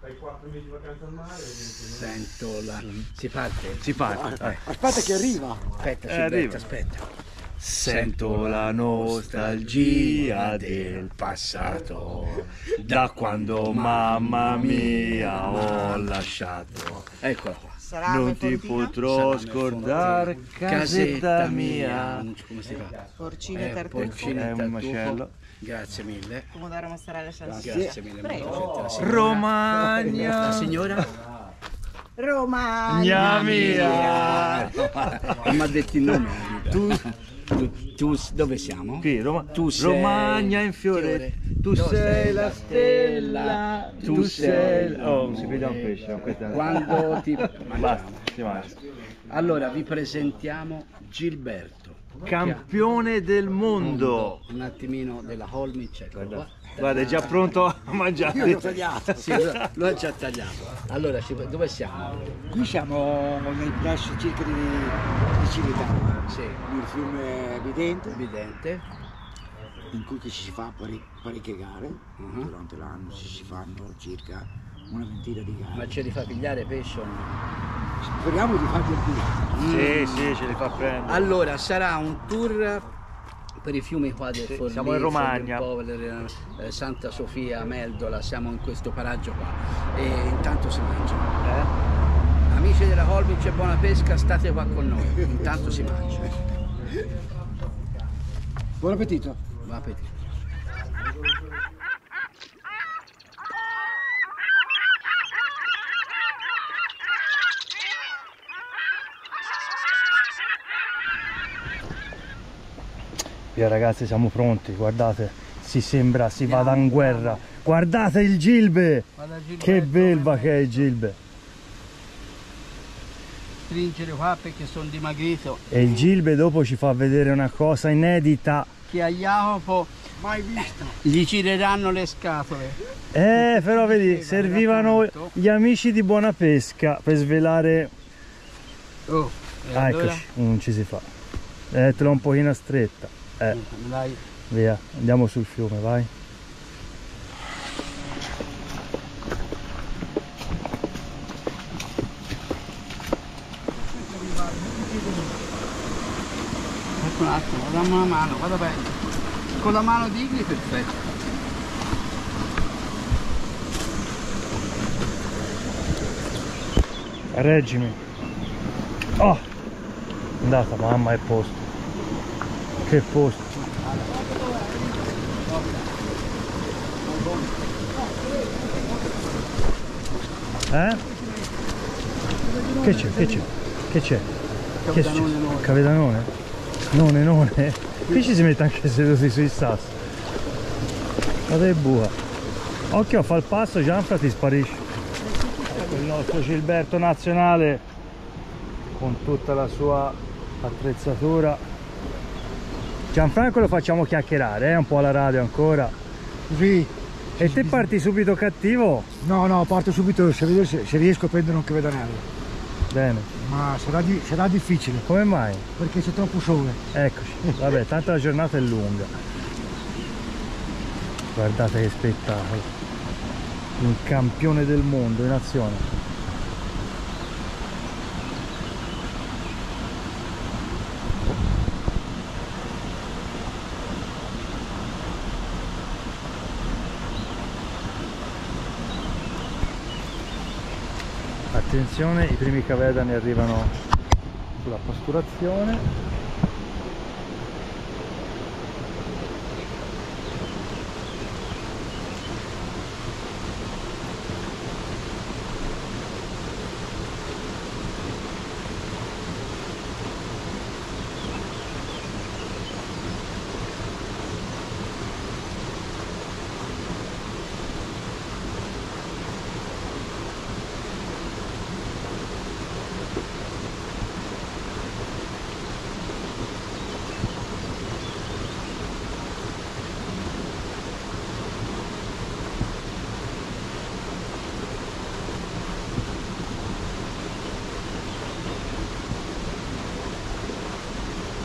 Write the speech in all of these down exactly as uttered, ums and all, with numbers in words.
Fai quattro mesi di vacanza al mare. Sento la... Si parte? Si parte. Eh. Aspetta che arriva. Aspetta, Eh, Gilberto, arriva. aspetta. Sento la nostalgia del passato, da quando mamma mia ho lasciato. Eccola qua. Salame Non ti Fortina, potrò Salame scordare, Fortina. casetta mia. Come si fa? porcine Eh, tartufo, porcine È un tartufo. macello. Grazie mille. pomodoro mozzarella salsiccia. Grazie mille. Prego. La signora- La Romagna, signora? Roma. mia mia. Non mi ha detto il nome. Tu, tu, tu dove siamo? Qui, Roma, Tu sei- Romagna in fiore, tu Tu sei sei la la stella, stella, tu tu sei... sei- Oh, non si vede un pesce, questa... Quando ti... Basta, si mangia. Allora vi presentiamo Gilberto, Campione del mondo. un attimino della Holmich, ecco qua. Guarda, è già pronto a mangiare. Io l'ho tagliato. Sì, lo, lo ha già tagliato. Allora, ci- dove siamo? Qui siamo nel presso circa di, di Civitano, Sì, il fiume Vidente, evidente. in cui che ci si fa pare- parecchie gare. Mhm. Durante l'anno ci si fanno circa una ventina di Ma gare. ce li fa pigliare pesce o no? Speriamo di farli più. Sì, sì, ce li fa prendere. Allora, sarà un tour per i fiumi qua del Sì, Forlì, siamo in Romagna. Povere, eh, Santa Sofia, Meldola, siamo in questo paraggio qua e intanto si mangia. Eh? Amici della Holmich e buona pesca, state qua con noi, intanto si mangia. Buon appetito. Buon appetito. Via ragazzi, siamo pronti, guardate, si sembra si vada in guerra. Guardate il Gilbe! Che belva che è il Gilbe! Stringere qua perché sono dimagrito. E il Gilbe dopo ci fa vedere una cosa inedita. Che a Jacopo Mai visto. gli gireranno le scatole. Eh, però vedi, servivano gli amici di Buona Pesca per svelare... Oh, e Ah, allora? eccoci, non ci si fa. Eh, te l'ho un pochino stretta. Eh, Me l'hai- via, andiamo sul fiume, vai. Ecco un attimo, dammi una mano, vado bene. Con la mano di Igli, perfetto. Reggimi. Oh! È andata, mamma, è posto. Che posto. Eh? Che c'è? Che c'è? Che c'è? Che c'è? Capitanone noi. Capitanone? None, none. Qui ci si mette anche seduti sui sassi. Guarda che bua. Occhio, fa il passo, Gianfra ti sparisce. Ecco il nostro Gilberto nazionale con tutta la sua attrezzatura. Gianfranco lo facciamo chiacchierare, eh? Un po' alla radio ancora. Così. E te parti subito cattivo? No, no, parto subito se, vedo- se- se riesco a prendere un cavedanello. Bene. Ma sarà, di- sarà difficile Come mai? perché c'è troppo sole. Eccoci. Vabbè, tanto la giornata è lunga. Guardate che spettacolo. Un campione del mondo in azione. Attenzione, i primi cavedani arrivano sulla pasturazione.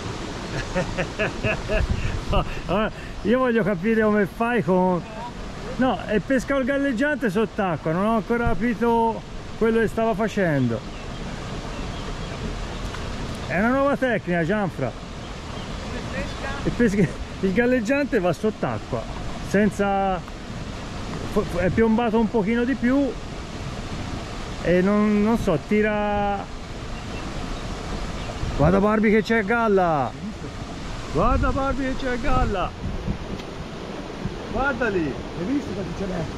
Allora, io voglio capire come fai con No, e pescavo il galleggiante sott'acqua, non ho ancora capito quello che stava facendo. È una nuova tecnica, Gianfra. Il, pesca... il galleggiante va sott'acqua, senza... è piombato un pochino di più e non, non so, tira... Guarda Barbie che c'è galla! Guarda Barbie che c'è galla! Guarda lì! Hai visto quanti ce n'è?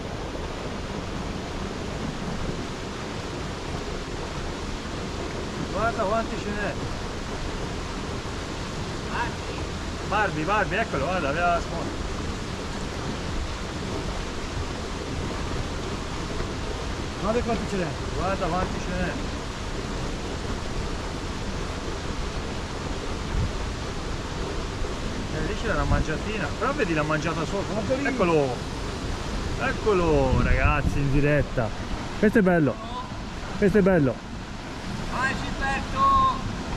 Guarda quanti ce n'è! Barbie, Barbie, eccolo, guarda, aveva la sponda. Guarda quanti ce n'è. Guarda quanti ce n'è. E lì c'era una mangiatina, però vedi l'ha mangiata sopra. Eccolo! Eccolo ragazzi in diretta. Questo è bello. Questo è bello. Vai Gilberto!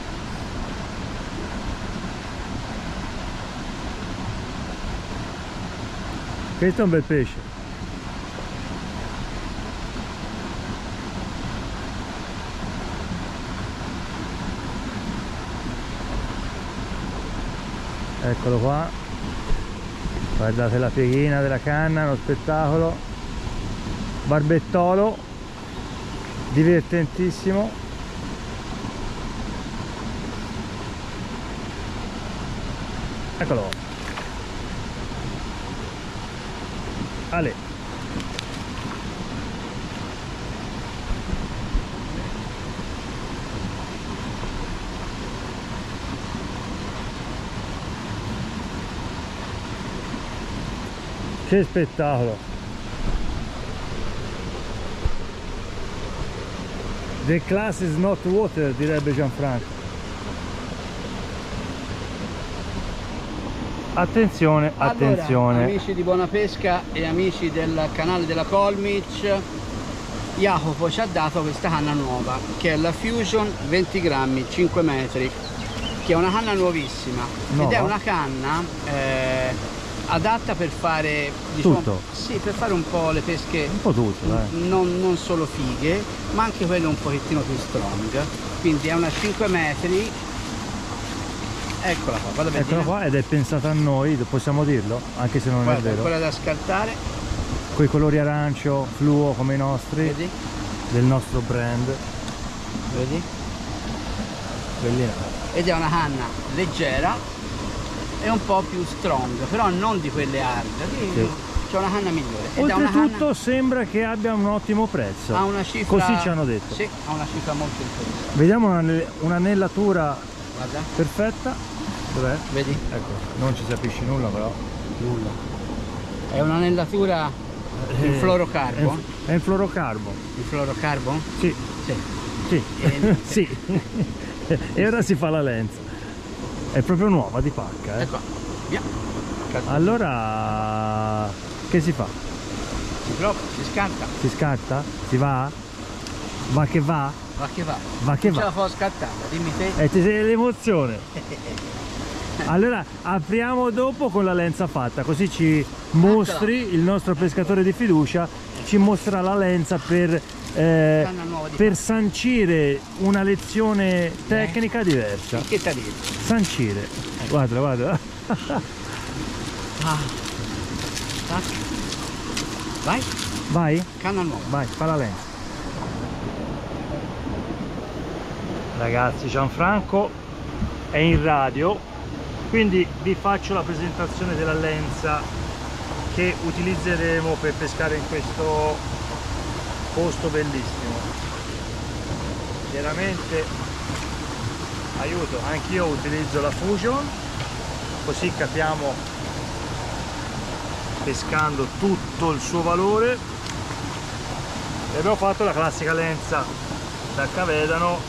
Questo è un bel pesce. Eccolo qua. Guardate la pieghina della canna, uno spettacolo. Barbettolo. Divertentissimo. Eccolo. Ale. Che spettacolo. The class is not water, direbbe Gianfranco. Attenzione, attenzione. Allora, amici di Buona Pesca e amici del canale della Colmich, Jacopo ci ha dato questa canna nuova che è la Fusion venti grammi, cinque metri, che è una canna nuovissima. Nuova? Ed è una canna eh, adatta per fare, diciamo, tutto? Sì, per fare un po' le pesche, Un po' tutto, dai. non, non solo fighe, ma anche quelle un pochettino più strong. Quindi è una cinque metri. Eccola qua, vado a vedere. Eccola qua, ed è pensata a noi, possiamo dirlo, anche se non Guarda, è vero. quella da scartare, Con i colori arancio, fluo come i nostri, vedi? del nostro brand. Vedi? Bellina. Ed è una canna leggera e un po' più strong, però non di quelle hard, Sì. c'è una canna migliore. Ed è una Oltretutto canna, sembra che abbia un ottimo prezzo. ha una cifra, Così ci hanno detto. Sì, ha una cifra molto interessante. Vediamo una- un'annellatura Guarda, perfetta. Dov'è? vedi? Ecco, non ci si capisce nulla però. Nulla. È un'anellatura in Eh, fluorocarbon. È, è in fluorocarbon. In fluorocarbon? Sì, Sì. sì, E- sì. E ora si fa la lenza. È proprio nuova di pacca, eh. Ecco, via. Allora, che si fa? Si prova, si scatta, Si scatta? Si va? Va che va? va che va. Va che Non ce va. la fa scattare, dimmi te. E ti sei l'emozione. Allora apriamo dopo con la lenza fatta, così ci mostri, il nostro pescatore di fiducia ci mostrerà la lenza per, eh, Canna nuova di per sancire una lezione tecnica diversa. Che ti dici? Sancire. Guarda, guarda. Ah. Tac. Vai, Vai, canna nuova. vai, fa la lenza. Ragazzi, Gianfranco è in radio, quindi vi faccio la presentazione della lenza che utilizzeremo per pescare in questo posto bellissimo. Chiaramente, aiuto, anch'io utilizzo la Fusion, così capiamo pescando tutto il suo valore. E abbiamo fatto la classica lenza da Cavedano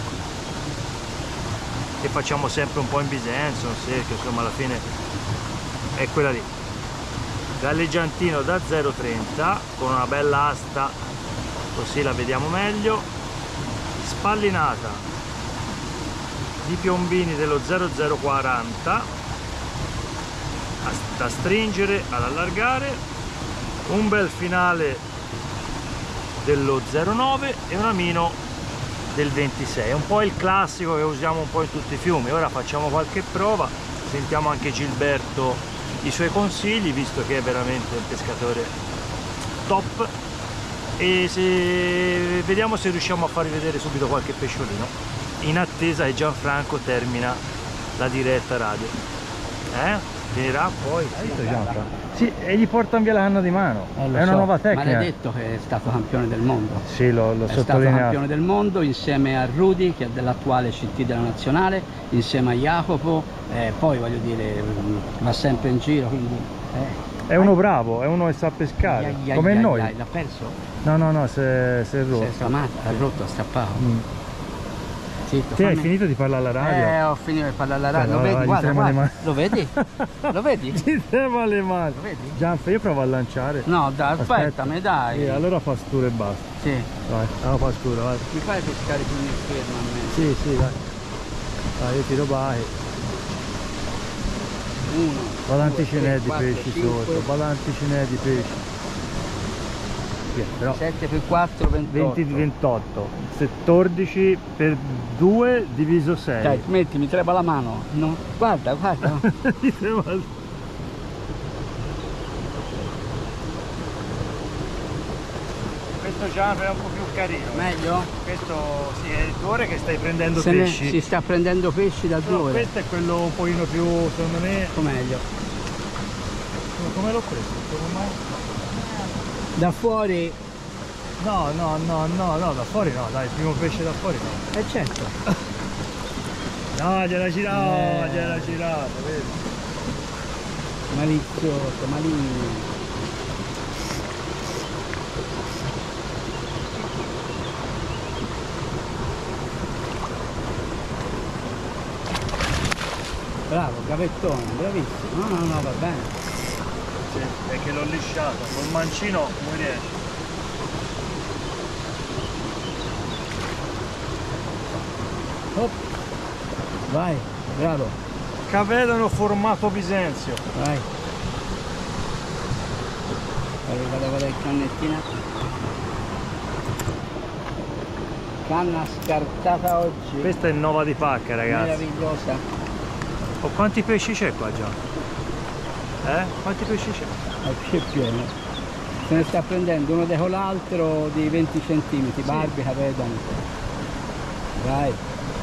che facciamo sempre un po' in bisenso, non sé, che insomma alla fine è quella lì. Galleggiantino da zero virgola trenta con una bella asta, così la vediamo meglio. Spallinata di piombini dello zero zero quaranta da stringere, ad allargare. un bel finale dello zero nove e un amino del ventisei. È un po' il classico che usiamo un po' in tutti i fiumi. Ora facciamo qualche prova, sentiamo anche Gilberto i suoi consigli, visto che è veramente un pescatore top, e se... vediamo se riusciamo a farvi vedere subito qualche pesciolino in attesa che Gianfranco termina la diretta radio. Eh? Finirà poi. Hai visto Gianfranco? Sì, e gli portano via la canna di mano. Eh, lo è una so, nuova tecnica. Ma l'hai detto che è stato campione del mondo. Sì, l'ho È stato campione del mondo insieme a Rudy, che è dell'attuale C T della nazionale, insieme a Jacopo, eh, poi voglio dire, va sempre in giro, quindi... Eh. È uno bravo, è uno che sa pescare, Ai, ai, come ai, noi. ai, l'ha perso? No, no, no, si è rotto. Si è stramato, ha rotto, ha strappato. Mm. Zitto, Ti hai fammi- finito di parlare alla radio? Eh, ho finito di parlare alla radio. Allora, Lo vedi, gli guarda, tremano le guarda. mani. Lo vedi? Lo vedi? Ti trema le mani. Lo vedi? Gianfa, io provo a lanciare. No, dai, aspettami, dai. Sì, allora pastura e basta. Sì. Vai, andiamo pastura, vai. Mi fai pescare più nel fermo a me? Sì, sì, vai. Vai, io tiro bahi. Uno. Badanti ce n'è di quattro, pesci cinque, sotto, badanti ce n'è di pesci. Via, però sette per quattro, ventotto. venti, ventotto, quattordici per due diviso sei. Dai, metti, mi trema la mano. No. Guarda, guarda. Ti trema- Questo Gian è un po' più carino. Meglio? Questo sì, è il tuore che stai prendendo Se ne- pesci. si sta prendendo pesci da Però due. questo è quello un pochino più, secondo me. O meglio. Come l'ho preso? Come mai? Da fuori. No, no, no, no, no, da fuori no, dai, il primo pesce da fuori no. Eh certo. No, gliela girato, Eh. gliela girato, vedi? Malizioso, maligno. Bravo, gavettone, bravissimo. No, no, no, va bene. Sì, è che l'ho lisciato, col mancino non riesce. Hop. Vai, bravo, Cavedano formato Bisenzio. vai. Vado, vado, vado in cannettina. Canna scartata oggi. Questa è nuova di pacca, ragazzi. Meravigliosa. Oh, quanti pesci c'è qua già? Eh? Quanti pesci c'è? È più pieno. Se ne sta prendendo uno dietro l'altro di venti centimetri, barbica, vedano. Vai.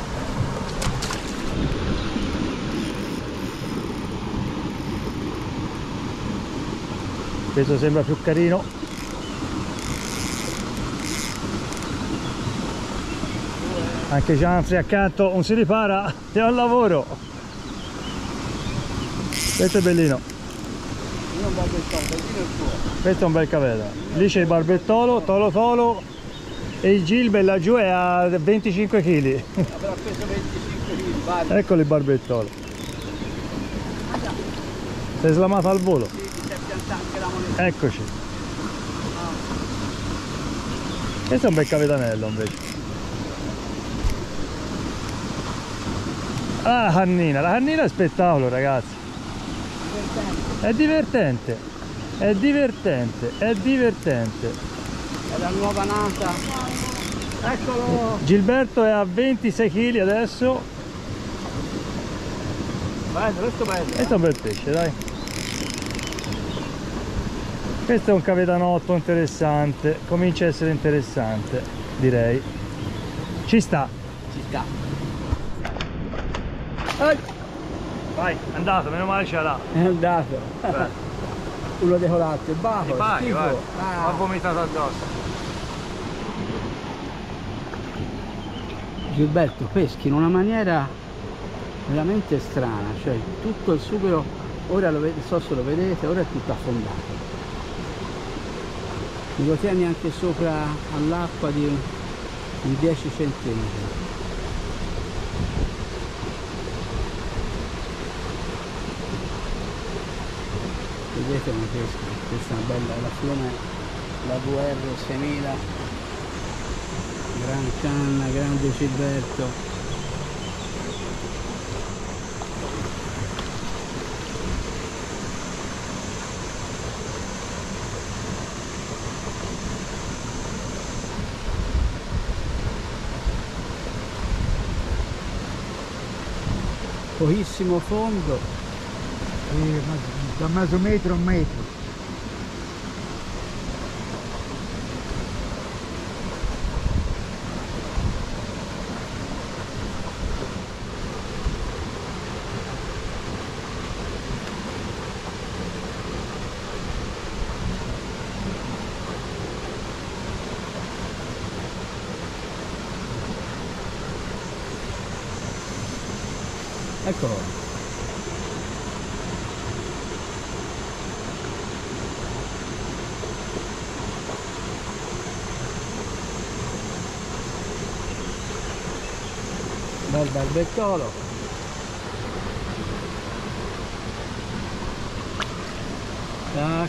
Questo sembra più carino. Anche Gianfri accanto, non si ripara, è al lavoro. Questo è bellino. Io non voglio il soldo, il giro è il tuo. Questo è un bel caveta. Lì c'è il barbettolo, tolo tolo, e il Gilbert laggiù è a venticinque chili. Avrà preso venticinque chili, barbica. Eccolo il barbettolo. Si è slamato al volo. Sì, mi si è piantata anche la moneta. Eccoci. Questo è un bel cavetanello invece. Ah, la cannina, la cannina è spettacolo, ragazzi. È divertente, è divertente, è divertente. È la nuova nata. Eccolo. Gilberto è a ventisei chili adesso. Bello, questo bello. Questo è un bel pesce, dai. Questo è un cavetanotto interessante, comincia a essere interessante, direi. Ci sta. Ci sta. Vai, è andato, meno male ce l'ha. È andato. Uno dei colatti, bacio, Vai, schifo. vai. Ah. Ha vomitato addosso. Gilberto peschi in una maniera veramente strana, cioè tutto il sughero, ora lo vedete, so se lo vedete, ora è tutto affondato. Mi lo tieni anche sopra all'acqua di, di dieci centimetri. Vedete come pesca, questa è una bella, la fiume, la V R seimila, gran canna, grande Gilberto. pochissimo fondo. Eh, ma da mezzo metro a un metro. Eccolo. Bel barbettolo. Tac.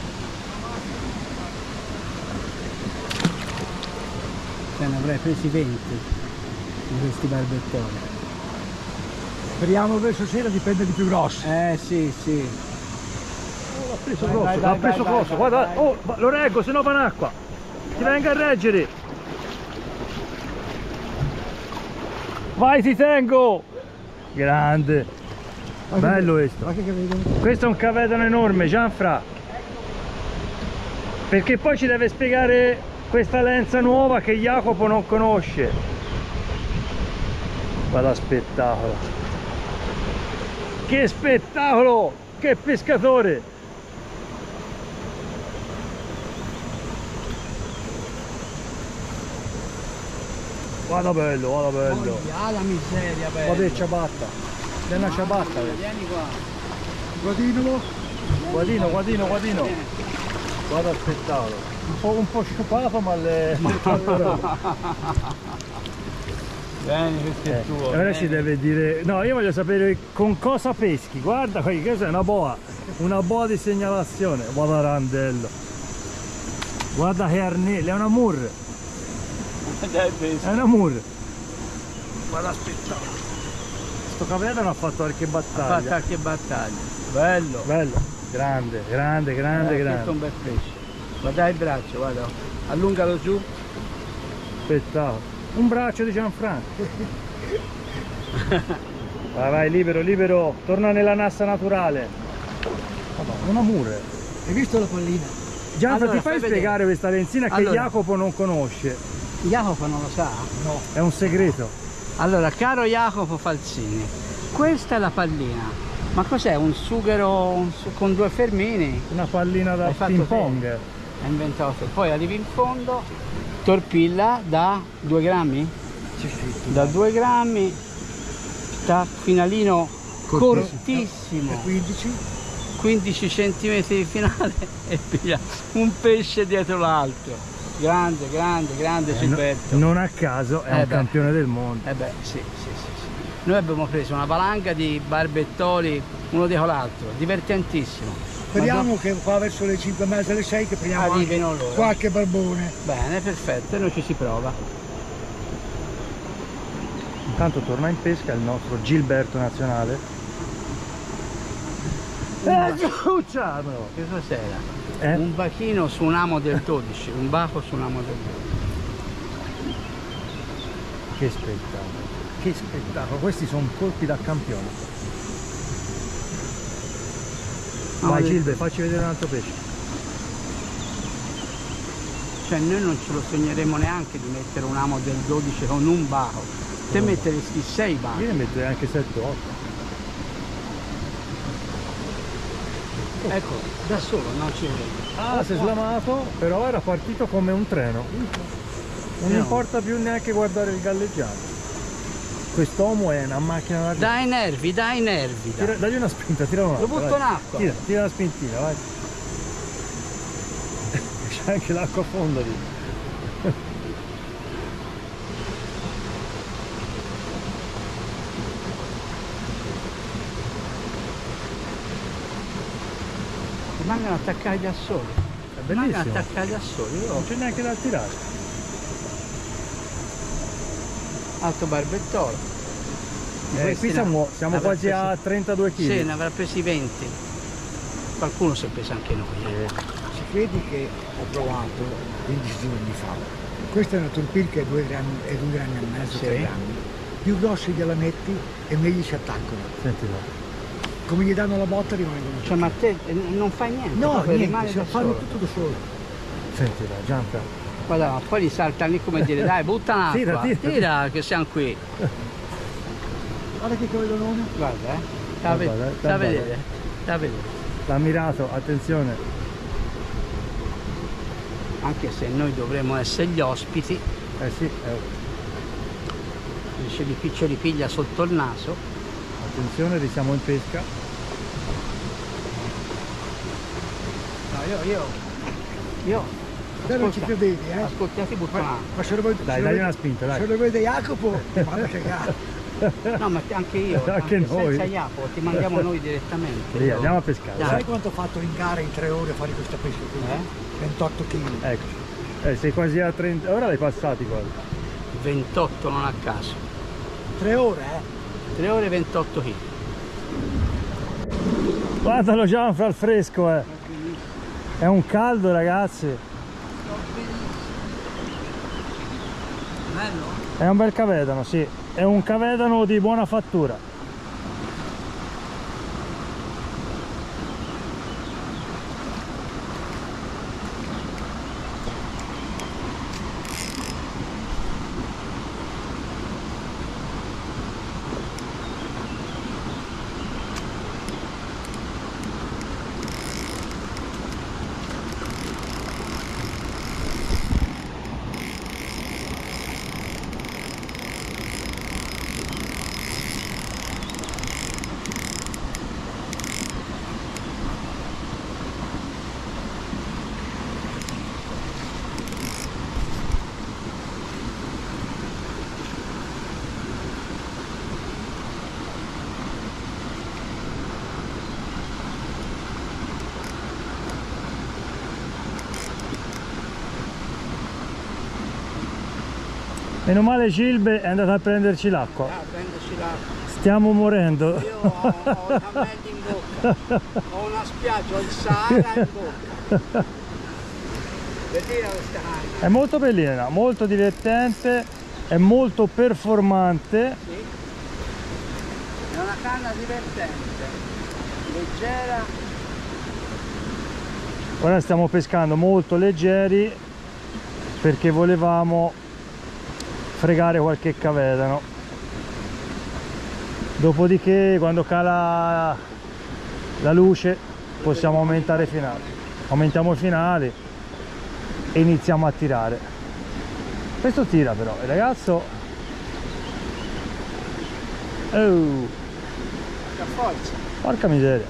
Ce ne avrei presi venti di questi barbettoli. Speriamo verso sera di prendere di più grossi. Eh sì, sì. Oh, l'ha preso Vai, grosso, vai, l'ha vai, preso vai, grosso, vai, guarda, vai. oh, lo reggo, se no va in acqua. Ti venga a reggere. Vai, ti tengo. Grande. Bello questo. Ma che vedo? Questo è un cavedano enorme, Gianfra. Perché poi ci deve spiegare questa lenza nuova che Jacopo non conosce. Guarda spettacolo. Che spettacolo! Che pescatore! Guarda bello, guarda bello. Ah, la miseria, bello. Guarda che ciabatta. È una ciabatta. vedi? Vieni qua. Guardinolo. Guadino, guadino, guadino. Guarda il spettacolo. Un po', un po' sciupato ma le... Vieni, questo è Eh, tuo. ora vieni. ci deve dire... No, io voglio sapere con cosa peschi. Guarda, questa è una boa. Una boa di segnalazione. Guarda randello. Guarda che arnello, è una mur. Dai, pesca. È una mur. Guarda spettacolo. Sto cavedano ha fatto qualche Ha fatto battaglia. anche battaglia. Bello. Bello. Grande, grande, grande, Eh, questo è grande. un bel pesce. Guarda il braccio, guarda. Allungalo giù. Spettacolo. Un braccio di Gianfranco. Vai, vai, libero, libero. Torna nella nassa naturale. Madonna, una mure. Hai visto la pallina? Gianfranco, Allora, ti fai fai spiegare questa lenzina che Allora. Jacopo non conosce? Jacopo non lo sa? No. È un segreto. Allora, caro Jacopo Falzini, questa è la pallina. Ma cos'è? Un sughero un su- con due fermini? Una pallina da Hai fatto ping te. pong. Hai inventato te. Poi arrivi in fondo, torpilla da due grammi? Sì, sì. Da due grammi, sta finalino Cortissimo. cortissimo, quindici. quindici centimetri di finale e piglia un pesce dietro l'altro. Grande, grande, grande Eh, Gilberto. no- non a caso è Eh un beh. campione del mondo. Eh beh, sì, sì, sì, sì. Noi abbiamo preso una valanga di barbettoli uno dietro l'altro, divertentissimo. Speriamo che qua verso le cinque e mezza, alle sei che prendiamo Arrivino anche loro. qualche barbone. Bene, perfetto, e noi ci si prova. Intanto torna in pesca il nostro Gilberto nazionale. Eh, ciucciano! Che cos'era? Eh? Un bachino su un amo del dodici, un baco su un amo del dodici. Che spettacolo, che spettacolo, questi sono colpi da campione. No, Vai del- Gilbe, facci vedere un altro pesce. Cioè noi non ce lo sogneremo neanche di mettere un amo del dodici con un baco. Te metteresti sei bachi. Io ne metterei anche sette otto. Ecco, da solo non ci vedi. Ah, si è slamato, però era partito come un treno. Non No. importa più neanche guardare il galleggiante. Quest'uomo è una macchina da... Dai nervi, dai nervi. Tira, Dai. dagli una spinta, tira una. Lo butto in acqua. Tira, tira una spintina, vai. C'è anche l'acqua a fondo lì. Rimangono attaccati da soli. È Rimangono bellissimo. attaccati da soli. Io- Non c'è neanche da tirare. Alto barbettolo. Di Eh, questi qui ne- siamo, siamo ne avrà quasi a presi- trentadue Sì, kg. ne avrà presi venti. Qualcuno si è preso anche noi. eh. Si credi che ho provato quindici giorni fa. Questa è una torpil che è due grammi e due grammi e mezzo, Sì. tre grammi. più grossi gliela metti e meglio si attaccano. Sentilo. Come gli danno la botta rimangono. Cioè, ma te eh, non fai niente, No, proprio rimane niente, da si fanno solo. tutto da solo. Sentila, Gianfra. Guarda, ma poi li saltano lì come dire, dai, butta l'acqua, Tira, tira, tira. che siamo qui. Guarda che cavedonone. Guarda, eh, sta a, Guarda, ved- eh, sta a guarda. vedere, sta a vedere. L'ha mirato, attenzione. Anche se noi dovremmo essere gli ospiti, Eh sì, eh, ce li, pi- ce li piglia sotto il naso. attenzione, siamo in pesca. No, io, io, io, Te non ci ascolta, credevi, eh? ascoltati, butto Ma, l'acqua. ma se lo vuoi, Dai, se lo dai vuoi- una spinta, dai. Se lo vede Jacopo, ti manda a cagare. No, ma anche io, Anche noi. senza Jacopo, ti mandiamo noi direttamente. Via, Io- andiamo a pescare. Dai. Sai quanto ho fatto in gara in tre ore a fare questa pesca qui? Eh? ventotto chili. Ecco. Eh, sei quasi a trenta. Ora l'hai passati quasi. ventotto non a caso. tre ore, eh? tre ore e ventotto kg. Guardalo Gianfra al fresco, eh. È un caldo, ragazzi. Bello? È un bel cavedano, sì. È un cavedano di buona fattura. Meno male Gilbe è andata a prenderci l'acqua. Ah, prenderci l'acqua. Stiamo morendo. Io ho, ho i cammelli in bocca, ho una spiaggia, ho il Sahara in bocca. Vedete questa canna? È molto bellina, molto divertente, è molto performante. Sì. È una canna divertente, leggera. Ora stiamo pescando molto leggeri perché volevamo fregare qualche cavedano. Dopodiché quando cala la luce possiamo aumentare i finali. Aumentiamo i finali e iniziamo a tirare. Questo tira però, il ragazzo. Oh, Che forza. porca miseria.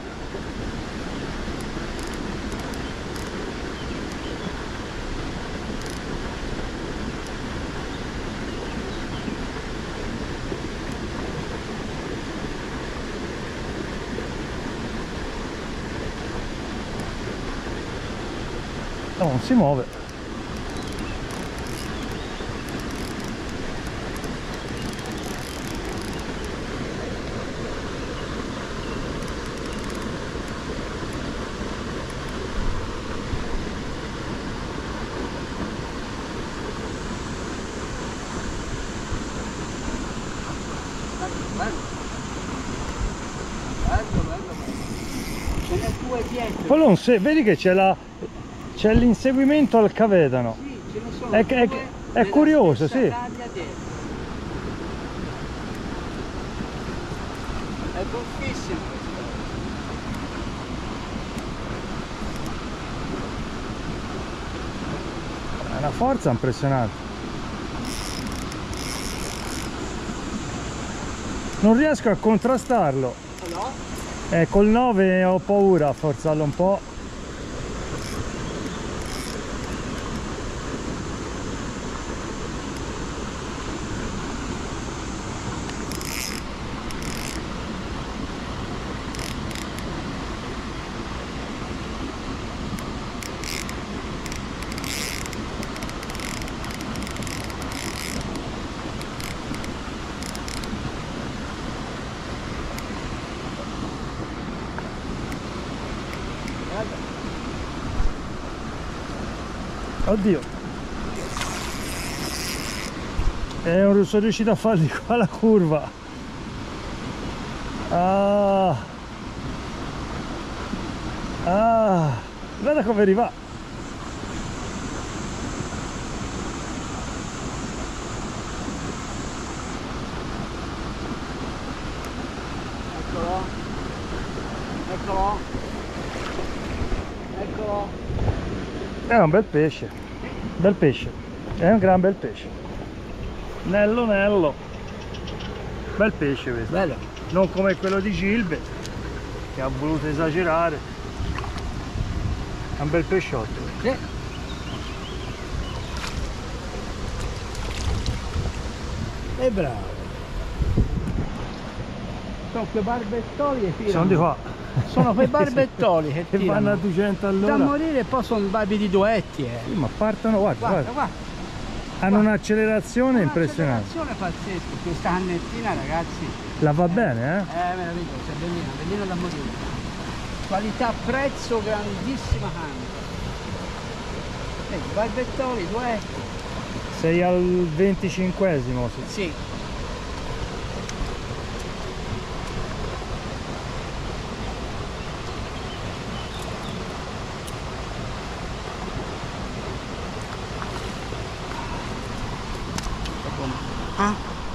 No, non si muove. Bello. Bello, bello, bello. Ce n'è due dietro. Quello non se... vedi che c'è la c'è l'inseguimento al cavedano. Sì, ce ne sono È- è- due è della curioso, stessa sì. taglia dietro. È buffissimo questo. È una forza impressionante. Non riesco a contrastarlo. No? Eh, col nove ho paura a forzarlo un po'. Oddio. E non sono riuscito a fargli qua la curva. Ah, ah, guarda come arriva. Eccolo. Eccolo. Eccolo. È un bel pesce, bel pesce, è un gran bel pesce. Nello nello. Bel pesce questo. Bello. Non come quello di Gilbe, che ha voluto esagerare. È un bel pesciotto. Sì. E bravo. Sono quei barbettoli che tirano. Sono di qua. Sono quei barbettoli che Che tirano. vanno a duecento all'ora. Da morire, e poi sono barbi di duetti, eh. Sì, ma partono, guarda, Guarda, guarda. guarda. Hanno un'accelerazione impressionante. Un'accelerazione pazzesca. Questa cannettina, ragazzi, La va bene, eh? è meravigliosa, è bellina, bellina da morire. Qualità prezzo, grandissima canna. Vedi, barbettoli, duetti. Sei al venticinquesimo. Sì. Sì. Ah.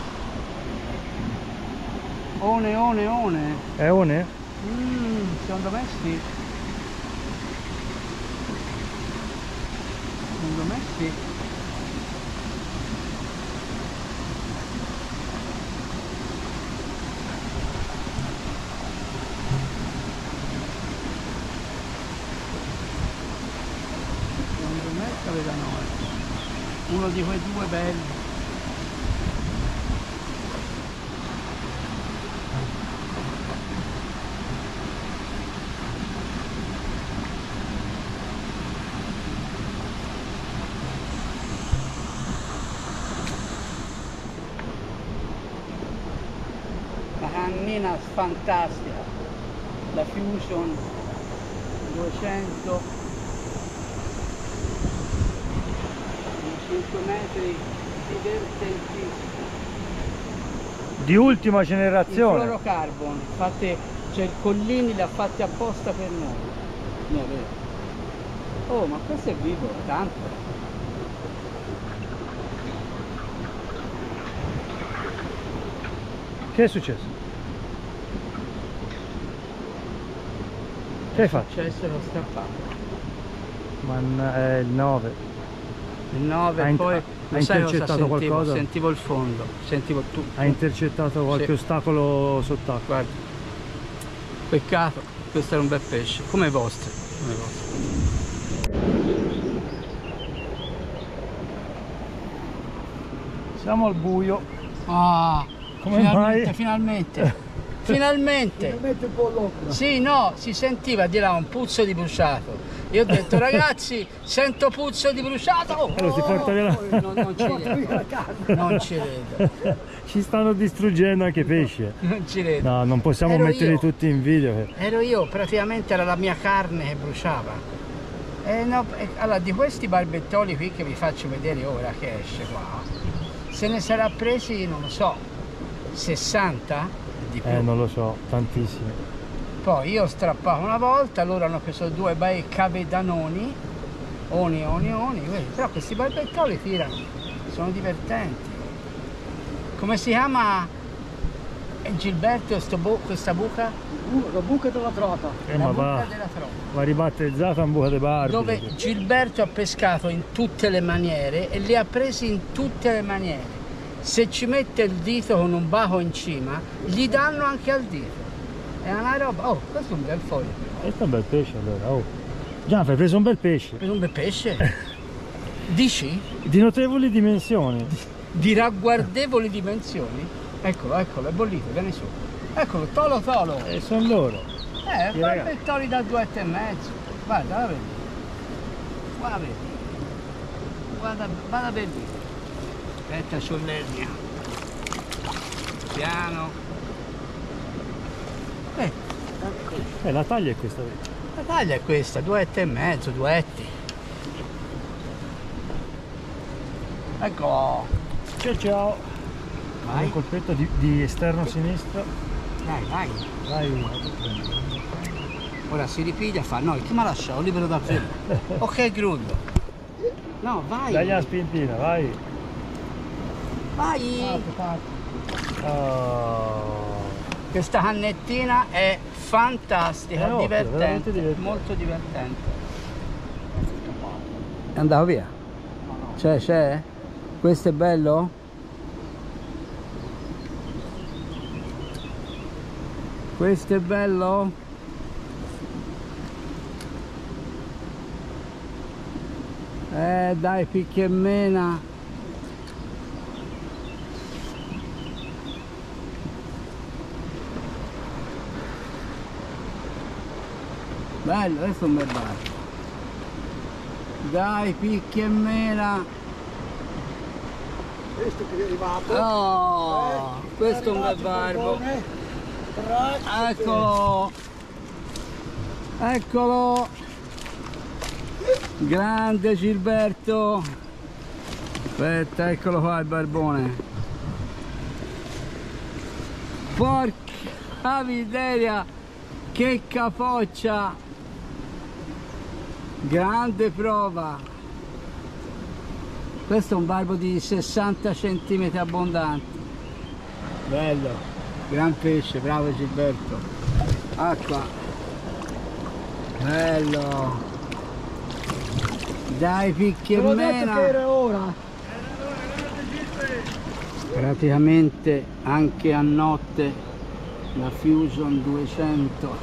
One, one, one. È one? Mmm, secondo me sì. Secondo me sì. Secondo me cade da noi. Uno di quei due belli. Una cannina fantastica, la Fusion duecento, cinque metri, divertentissimo. Di ultima Il generazione. fluorocarbon, fatte, cioè il Collini li ha fatti apposta per noi. No, vero. Oh, ma questo è vivo, tanto. Che è successo? Che hai fatto? Cioè, se l'ho strappato. Ma è il nove. Il nove, Ha in- poi ha lo sai cosa intercettato sentivo? qualcosa? Sentivo il fondo, sentivo tutto. Ha intercettato qualche Sì. ostacolo sott'acqua. Guarda, peccato, questo era un bel pesce, come i vostri, come i vostri. Siamo al buio. Ah, Come finalmente, mai? finalmente, finalmente. Metti un po' l'occhio. Sì, no, si sentiva di là un puzzo di bruciato. Io ho detto, ragazzi, sento puzzo di bruciato. Oh, Allora si porta via la- non, non ci vedo, non ci vedo, Ci stanno distruggendo anche pesci. non ci vedo. No, non possiamo Ero metterli io. tutti in video. che- Ero io, praticamente era la mia carne che bruciava. E no, e- allora, di questi barbettoli qui che vi faccio vedere ora che esce qua, se ne sarà presi, non lo so, sessanta? Di più. Eh, non lo so, tantissimi. Poi io strappavo una volta, loro hanno preso due bei cavedanoni, oni, oni, oni, vedi? Però questi barbettoli tirano, sono divertenti. Come si chiama, eh, Gilberto, sto bu- questa buca? La buca della trota. Eh, La ma buca va, della trota. va ribattezzata in buca de Barbie. Dove Gilberto ha pescato in tutte le maniere e li ha presi in tutte le maniere. Se ci mette il dito con un baco in cima, gli danno anche al dito. È una roba. Oh, questo è un bel foglio. Questo è un bel pesce allora. Oh. Gianfra, hai preso un bel pesce. Per un bel pesce? Dici? Di notevoli dimensioni. Di ragguardevoli dimensioni? Eccolo, eccolo, è bollito, vieni su. Eccolo, tolo tolo. E sono loro. Eh, Sì, barbettoli da due e mezzo. Guarda, la vedi. Guarda, vedi. Guarda, vada per lì. Aspetta, c'ho l'ernia. Piano. Eh, Eh, la taglia è questa. la taglia è questa, duetti e mezzo, duetti. Ecco. Ciao ciao. Vai. Un colpetto di, di esterno sinistro. Dai, vai. Vai. Ora si ripiglia, fa no, chi mi ha lasciato? Libero davvero. Ok, Grullo. No, vai. Dagli una spintina, vai. Vai. Oh. Questa cannettina è fantastica, È ottima, divertente, veramente divertente. molto divertente. È andato via? C'è, c'è? Questo è bello? Questo è bello? Eh dai, picchia e mena. Bello, questo è un bel barco. Dai, picchia e mena. Questo che è arrivato. Oh, questo è un bel barbo. Eccolo. Eccolo. Grande Gilberto. Aspetta, eccolo qua il barbone. Porca miseria, che capoccia. Grande prova. Questo è un barbo di sessanta centimetri abbondante. Bello, gran pesce, bravo Gilberto. Acqua. Bello. Dai, picchi e mena. Che era ora. Praticamente anche a notte la Fusion duecento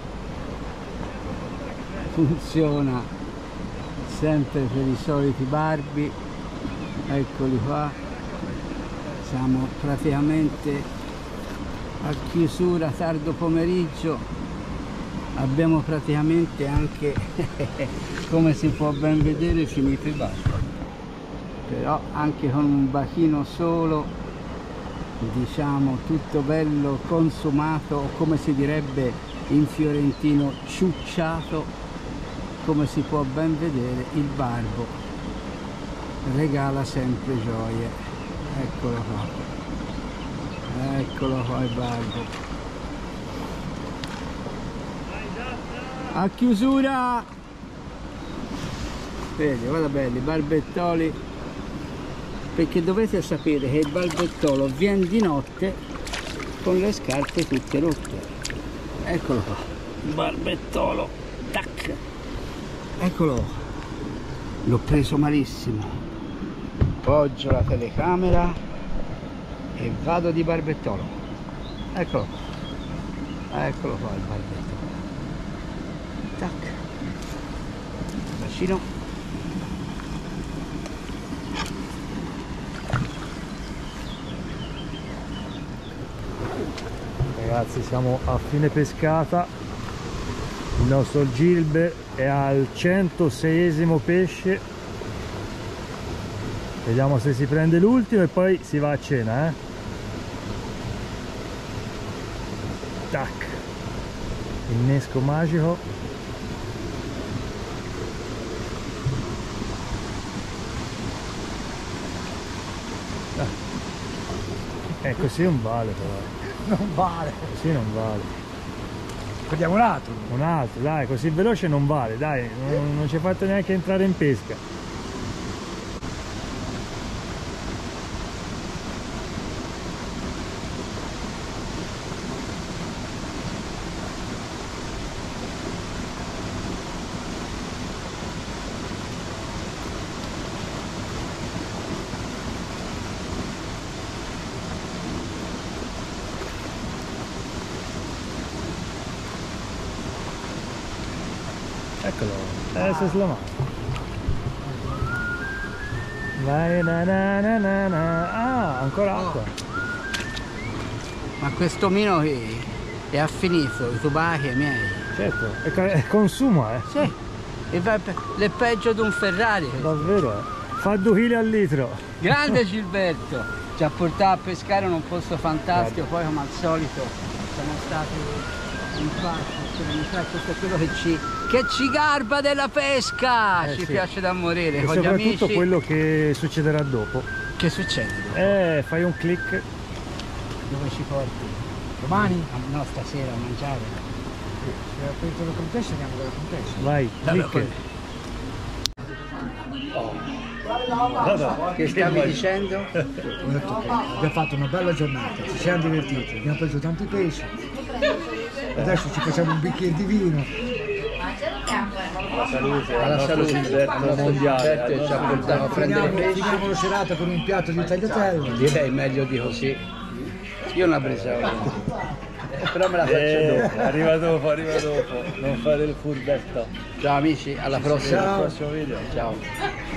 funziona sempre per i soliti barbi. Eccoli qua, siamo praticamente a chiusura, tardo pomeriggio, abbiamo praticamente anche come si può ben vedere finito il barco, però anche con un bachino solo, diciamo tutto bello consumato, o come si direbbe in fiorentino ciucciato, come si può ben vedere il barbo regala sempre gioie. Eccolo qua, eccolo qua il barbo a chiusura. Vedi, guarda belli barbettoli, perché dovete sapere che il barbettolo viene di notte con le scarpe tutte rotte. Eccolo qua il barbettolo, tac, eccolo, l'ho preso malissimo. Poggio la telecamera e vado di barbettolo. Eccolo qua, eccolo qua il barbettolo, tac, bacino. Ragazzi, siamo a fine pescata, il nostro Gilbert è al centoseiesimo pesce, vediamo se si prende l'ultimo e poi si va a cena, eh? Tac, innesco magico. Ah. Eh, così non vale però. Non vale. Così non vale. Prendiamo un altro. Un altro, dai, così veloce non vale, dai, non, non ci hai fatto neanche entrare in pesca. Eccolo, adesso slamato. Vai, na na na na na. Ah, ancora acqua. Ma questo mino qui è affinito, i tubachi miei. Certo, e ca- e consuma, eh. Sì, e va pe- è peggio di un Ferrari. Davvero, eh. Fa due chili al litro. Grande Gilberto, ci ha portato a pescare in un posto fantastico, poi come al solito siamo stati in pace, questo è quello che ci, che ci garba della pesca, Eh ci sì. piace da morire, E con gli soprattutto amici. quello che succederà dopo. Che succede? Eh, fai un click. Dove ci porti? Domani? Ah, no, stasera a mangiare. Se ho aperto la contessa andiamo dalla contessa. Vai, click. Che stavi dicendo? Ho detto che abbiamo fatto una bella giornata, ci siamo divertiti, abbiamo preso tanti pesci. Adesso ci facciamo un bicchiere di vino. La salute, Alla salute, al nostro Gilberto ci ha portato a prendere Finiamo, pesce. finiamo la serata con un piatto di tagliatelle. Direi meglio di così. Io non la presa ora. Però me la faccio Eh, dopo. arriva dopo, arriva dopo. Non fare il furbetto. Ciao amici, alla prossima. Ciao. Prossimo video. Ciao.